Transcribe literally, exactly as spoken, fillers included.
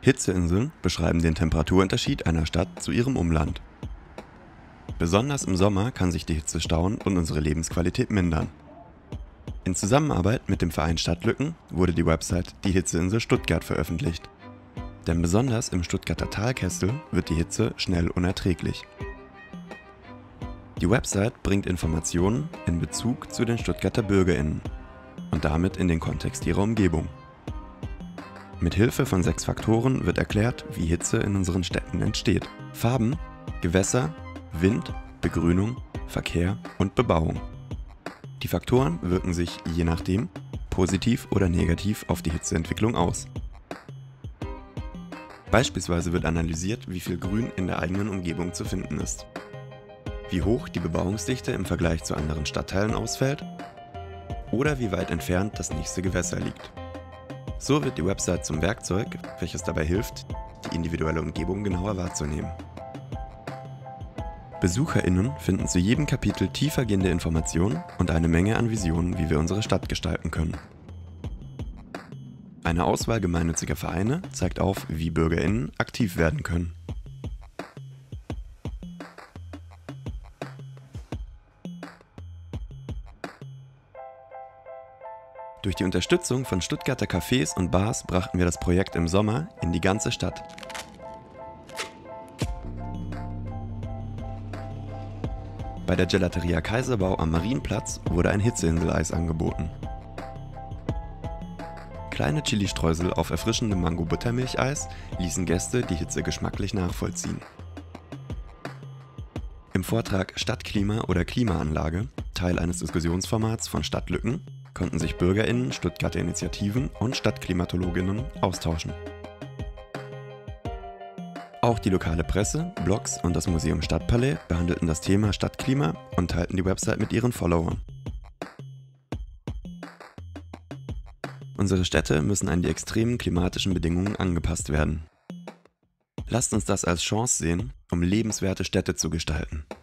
Hitzeinseln beschreiben den Temperaturunterschied einer Stadt zu ihrem Umland. Besonders im Sommer kann sich die Hitze stauen und unsere Lebensqualität mindern. In Zusammenarbeit mit dem Verein Stadtlücken wurde die Website Die Hitzeinsel Stuttgart veröffentlicht. Denn besonders im Stuttgarter Talkessel wird die Hitze schnell unerträglich. Die Website bringt Informationen in Bezug zu den Stuttgarter BürgerInnen und damit in den Kontext ihrer Umgebung. Mit Hilfe von sechs Faktoren wird erklärt, wie Hitze in unseren Städten entsteht. Farben, Gewässer, Wind, Begrünung, Verkehr und Bebauung. Die Faktoren wirken sich je nachdem positiv oder negativ auf die Hitzeentwicklung aus. Beispielsweise wird analysiert, wie viel Grün in der eigenen Umgebung zu finden ist, wie hoch die Bebauungsdichte im Vergleich zu anderen Stadtteilen ausfällt oder wie weit entfernt das nächste Gewässer liegt. So wird die Website zum Werkzeug, welches dabei hilft, die individuelle Umgebung genauer wahrzunehmen. BesucherInnen finden zu jedem Kapitel tiefergehende Informationen und eine Menge an Visionen, wie wir unsere Stadt gestalten können. Eine Auswahl gemeinnütziger Vereine zeigt auf, wie BürgerInnen aktiv werden können. Durch die Unterstützung von Stuttgarter Cafés und Bars brachten wir das Projekt im Sommer in die ganze Stadt. Bei der Gelateria Kaiserbau am Marienplatz wurde ein Hitzeinsel-Eis angeboten. Kleine Chili-Streusel auf erfrischendem Mango-Buttermilch-Eis ließen Gäste die Hitze geschmacklich nachvollziehen. Im Vortrag Stadtklima oder Klimaanlage, Teil eines Diskussionsformats von Stadtlücken, konnten sich BürgerInnen, Stuttgarter Initiativen und StadtklimatologInnen austauschen. Auch die lokale Presse, Blogs und das Museum Stadtpalais behandelten das Thema Stadtklima und teilten die Website mit ihren Followern. Unsere Städte müssen an die extremen klimatischen Bedingungen angepasst werden. Lasst uns das als Chance sehen, um lebenswerte Städte zu gestalten.